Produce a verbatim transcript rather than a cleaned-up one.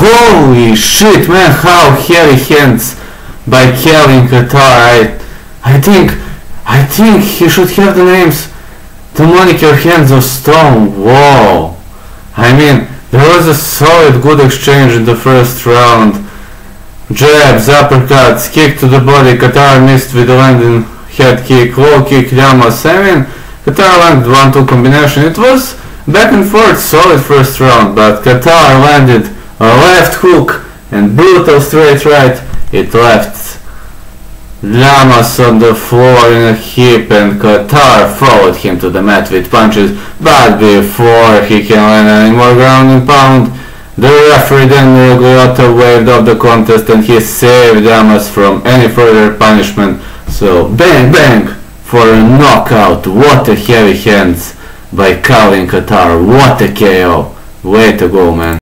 Holy shit, man, how heavy hands by Calvin Kattar. I, I think, I think he should have the names, the moniker Hands of Stone. Whoa. I mean, there was a solid good exchange in the first round. Jabs, uppercuts, kick to the body, Kattar missed with the landing head kick, low kick, Llamas. I mean, Kattar landed one two combination. It was back and forth, solid first round, but Kattar landed a left hook and brutal straight right. It left Llamas on the floor in a heap, and Kattar followed him to the mat with punches, but before he can land any more ground and pound, the referee Daniel Golota waved off the contest and he saved Llamas from any further punishment. So bang bang for a knockout. What a heavy hands by Calvin Kattar. What a K O. Way to go, man.